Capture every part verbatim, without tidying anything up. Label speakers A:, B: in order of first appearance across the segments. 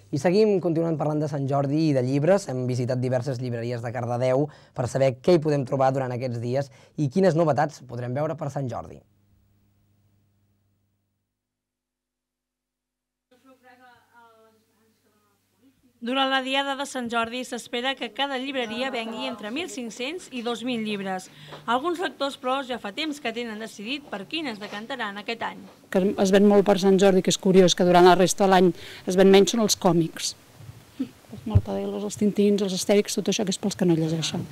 A: I seguim continuant parlant de Sant Jordi i de llibres. Hem visitat diverses llibreries de Cardedeu per saber què hi podem trobar durant aquests dies i quines novetats podrem veure per Sant Jordi.
B: Durant la Diada de Sant Jordi s'espera que cada llibreria vengui entre mil cinc-cents i dos mil llibres. Alguns lectors, però, ja fa temps que tenen decidit per quines decantaran aquest any.
C: Que es ven molt per Sant Jordi, que és curiós, que durant la resta de l'any es ven menys, són els còmics. Els Mortadelos, els Tintins, els Astèrix, tot això que és pels que no llegeixen.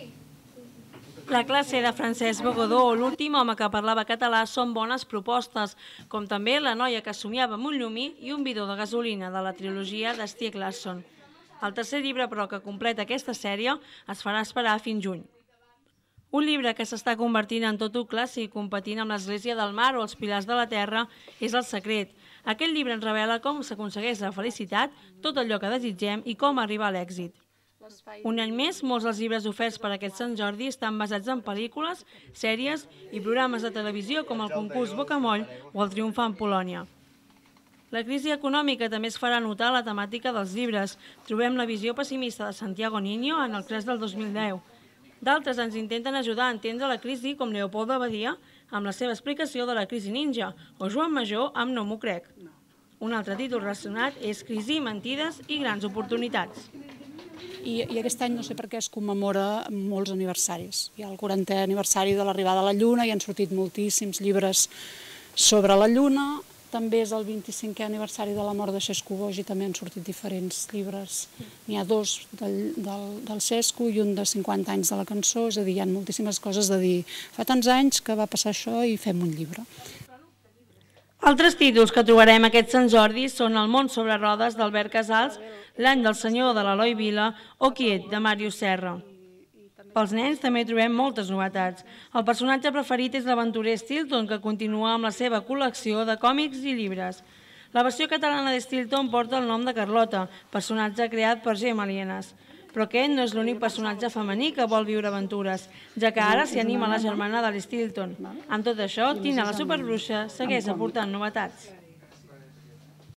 B: La classe de Francesc Begodó o l'últim home que parlava català són bones propostes, com també La noia que somiava amb un llumí i un bidó de gasolina de la trilogia de Stieg Larsson. El tercer llibre, però, que completa aquesta sèrie es farà esperar fins juny. Un llibre que s'està convertint en tot un clàssic, competint amb l'Església del Mar o els Pilars de la Terra, és El secret. Aquest llibre ens revela com s'aconsegueix la felicitat, tot allò que desitgem i com arribar a l'èxit. Un any més, molts dels llibres oferts per aquest Sant Jordi estan basats en pel·lícules, sèries i programes de televisió com el concurs Bocamoll o el Triomfant Polònia. La crisi econòmica també es farà notar la temàtica dels llibres. Trobem la visió pessimista de Santiago Niño en El Crash del dos mil deu. D'altres ens intenten ajudar a entendre la crisi, com Leopoldo Abadia, amb la seva explicació de la crisi ninja, o Joan Major amb No m'ho crec. Un altre títol relacionat és Crisi, mentides i grans oportunitats.
C: I, I aquest any no sé per què es commemora molts aniversaris. Hi ha el quarantè aniversari de l'arribada a la Lluna, hi han sortit moltíssims llibres sobre la Lluna, també és el vint-i-cinquè aniversari de la mort de Xesco Boix i també han sortit diferents llibres. N'hi ha dos del, del, del Xesco i un de cinquanta anys de la cançó, és a dir, hi ha moltíssimes coses de dir fa tants anys que va passar això i fem un llibre.
B: Altres títols que trobarem aquest Sant Jordi són El món sobre rodes d'Albert Casals, L'any del senyor de l'Eloi Vila o Quiet de Màrius Serra. Pels nens també trobem moltes novetats. El personatge preferit és l'aventurer Stilton, que continua amb la seva col·lecció de còmics i llibres. La versió catalana de Stilton porta el nom de Carlota, personatge creat per Gemma Lienas. Però aquest no és l'únic personatge femení que vol viure aventures, ja que ara s'hi anima la germana de l'Stilton. Amb tot això, Tina la Superbruixa segueix aportant novetats.